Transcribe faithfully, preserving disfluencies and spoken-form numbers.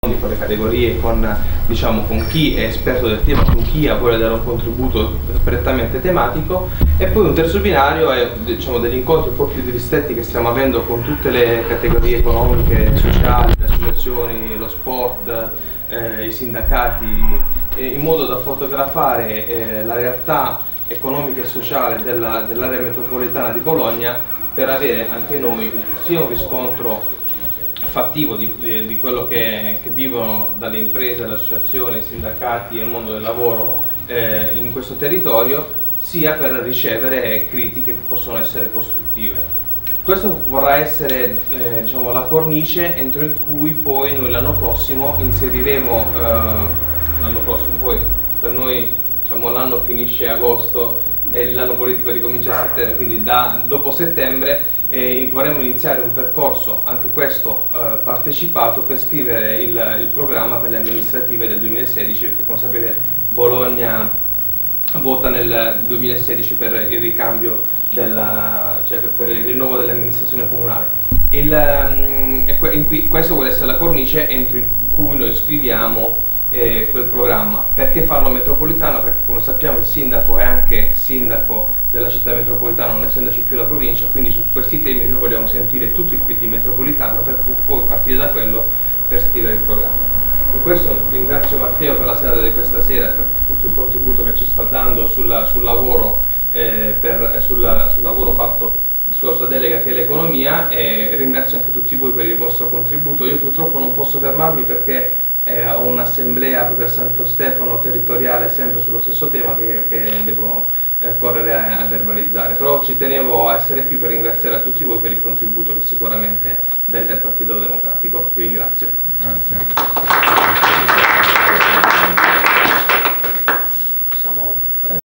con le categorie, con, diciamo, con chi è esperto del tema, con chi vuole dare un contributo prettamente tematico, e poi un terzo binario è, diciamo, degli incontri un po' più ristretti che stiamo avendo con tutte le categorie economiche, sociali, le associazioni, lo sport, eh, i sindacati, eh, in modo da fotografare eh, la realtà economica e sociale della, dell'area metropolitana di Bologna, per avere anche noi sia un riscontro fattivo di, di, di quello che, che vivono dalle imprese, le associazioni, i sindacati e il mondo del lavoro eh, in questo territorio, sia per ricevere critiche che possono essere costruttive. Questo vorrà essere eh, diciamo, la cornice entro in cui poi noi l'anno prossimo inseriremo, eh, l'anno prossimo poi per noi, diciamo, l'anno finisce agosto e l'anno politico ricomincia a settembre, quindi da dopo settembre eh, vorremmo iniziare un percorso, anche questo eh, partecipato, per scrivere il, il programma per le amministrative del duemilasedici, perché come sapete Bologna vota nel duemilasedici per il ricambio della, cioè per, per il rinnovo dell'amministrazione comunale. Il, um, in cui, questo vuole essere la cornice entro cui noi scriviamo Eh, quel programma. Perché farlo metropolitano? Perché come sappiamo il sindaco è anche sindaco della città metropolitana, non essendoci più la provincia, quindi su questi temi noi vogliamo sentire tutto il P D metropolitano per poi partire da quello per scrivere il programma. In questo ringrazio Matteo per la serata di questa sera, per tutto il contributo che ci sta dando sul, sul, lavoro, eh, per, sul, sul lavoro fatto sulla sua delega che è l'economia, e ringrazio anche tutti voi per il vostro contributo. Io purtroppo non posso fermarmi perché Eh, ho un'assemblea proprio a Santo Stefano territoriale sempre sullo stesso tema che, che devo eh, correre a, a verbalizzare, però ci tenevo a essere qui per ringraziare a tutti voi per il contributo che sicuramente darete al Partito Democratico. Vi ringrazio. Grazie.